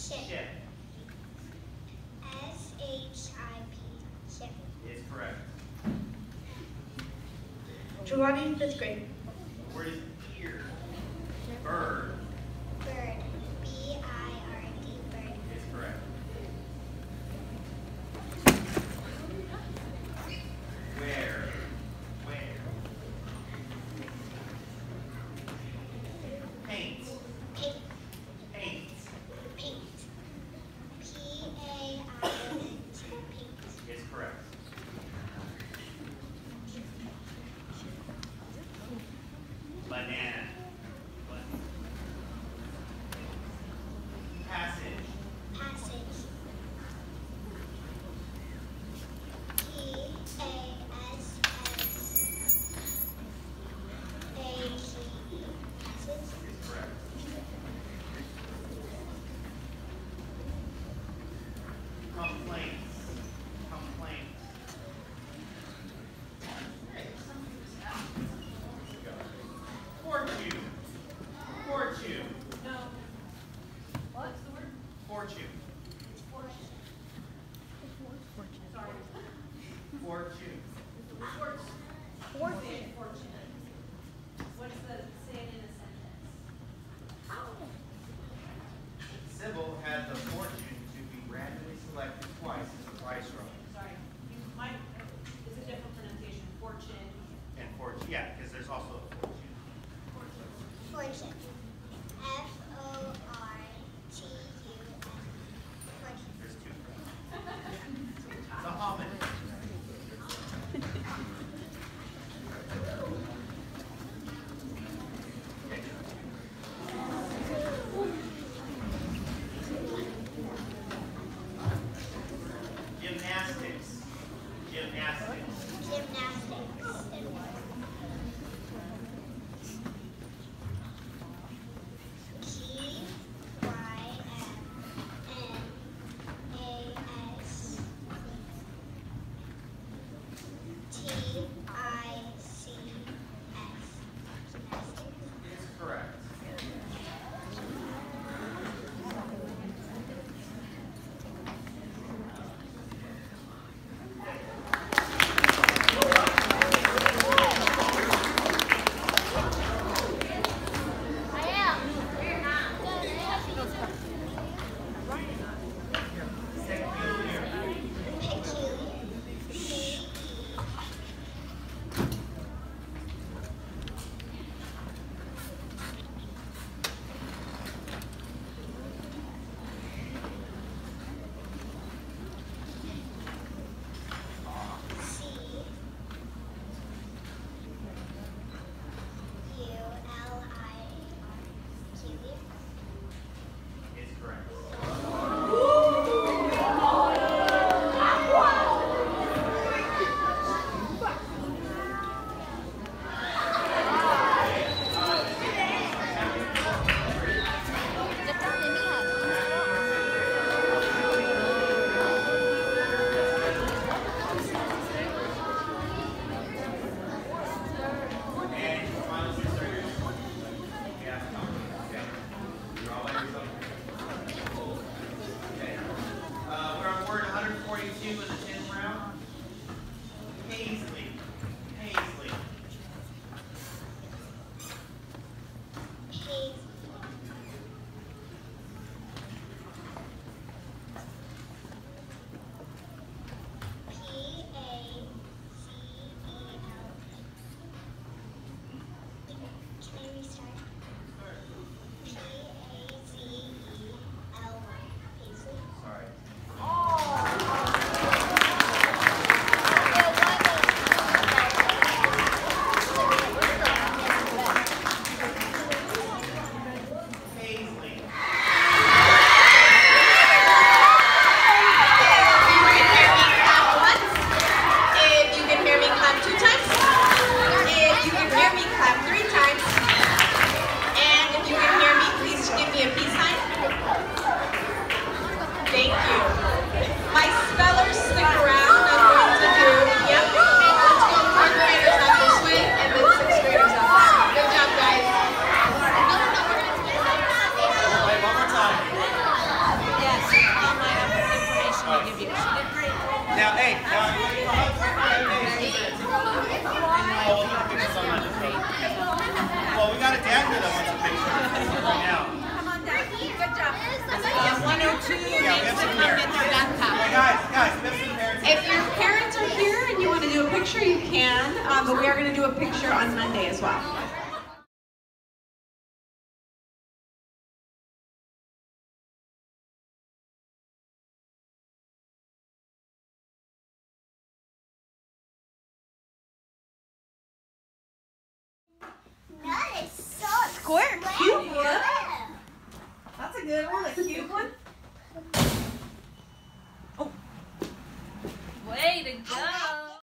Ship. S-H-I-P. Ship. Is correct. Giovanni, 5th grade. Word is ear. Bird. Bird. B-I-R-D. Bird. Is correct. Where. Where. Paint. Paint. Paint. Paint. P-A-I-N-T. Paint. Is correct. Banana. Passage. Passage. P-A-S-S-A-G-E. Passage. Is correct. Complaints. Complaints. Fortune. Fortune. No. What's the word? Fortune. Sorry. Fortune. Fortune. What's the saying in a sentence? Sybil had the fortune to be randomly selected twice as a prize runner. Sorry. You might, it's a different pronunciation. Fortune. And fortune, yeah, because there's also a fortune. Fortune. F-O-R-T-U-N. Fortune. There's two. It's a hominy. Gymnastics. Gymnastics. Gymnastics. Gymnastics. Is correct. you can, but we are going to do a picture on Monday as well. That is so Squirt, cute one. Yeah. That's a good one, a cute one. Way to go.